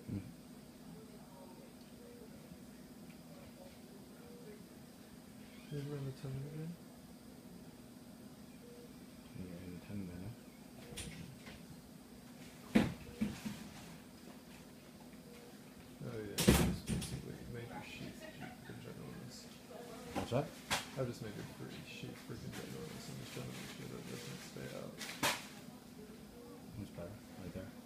Mm. Can you run the time again? Yeah, in 10 minutes. Oh yeah, just basically made your sheet freaking ginormous. What's that? I just made your sheet freaking ginormous. I'm just trying to make sure that it doesn't stay out. That's better, right there.